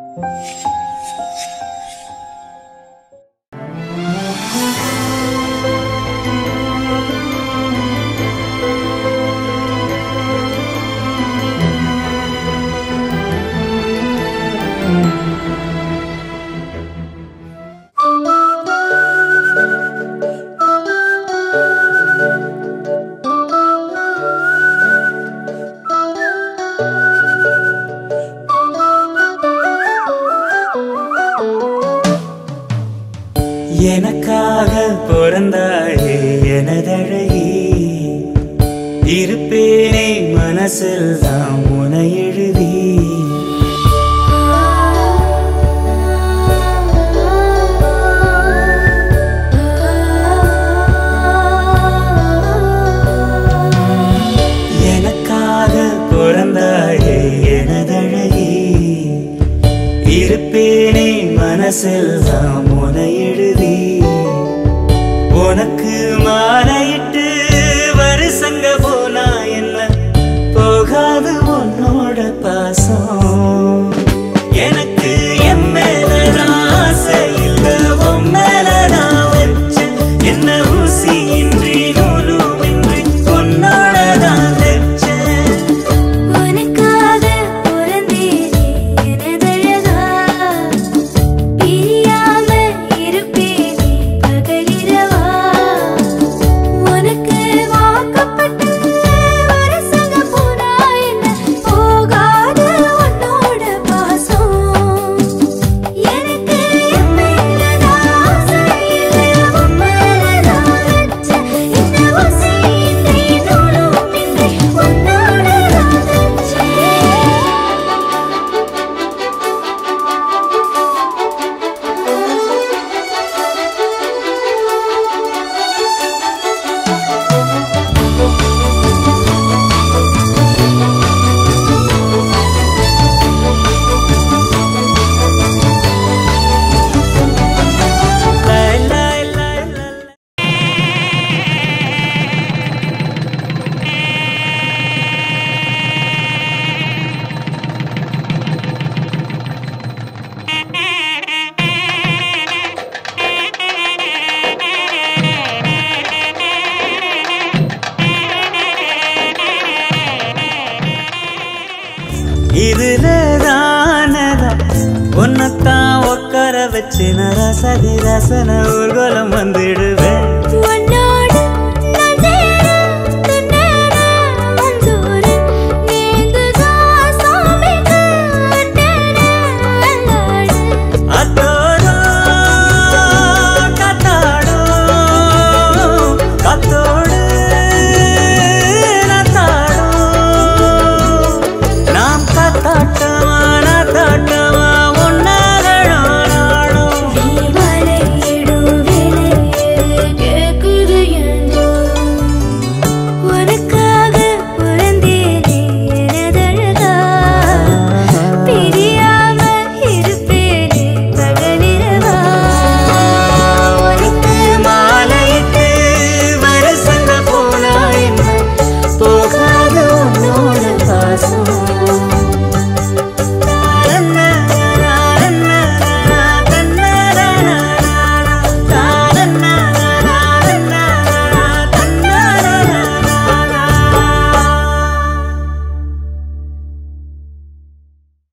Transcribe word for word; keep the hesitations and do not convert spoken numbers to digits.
எனக்காக பிறந்தாயே எனதழகி இருப்பேனே மனசில் தான் உனை எழுதி எனக்காக பிறந்தாயே எனதழகி இருப்பேனே மனசில் தான் உனை எழுதி உனக்கு மாலையிட்டு வருஷங்க போனா என்ன போகாது உன்னோட பாசம் எனக்கு என் மேலதான் ஆசை இல்ல உன் மேலதான் வச்ச என்ன ஊசி இன்றி நூலும் இன்றி உன்னோடதான் வச்ச உனக்காக பிறந்தேனே எனதழகா பிரியாம இருப்பேனே பகலிரவா உனக்கு வாக்கப்பட்ட வருஷங்க போனா என்ன போகாது உன்னோட பாசம் எனக்கு என் மேலதான் ஆசை இல்ல உன் மேலதான் வச்ச என்ன ஊசி இன்றி நூலும் இன்றி உன்னோடதான் வச்ச இதுலதானதான் உன்னத்தான் உட்கார வச்சு நரசதி ரசன ஊர்வலம் வந்துடுவேன்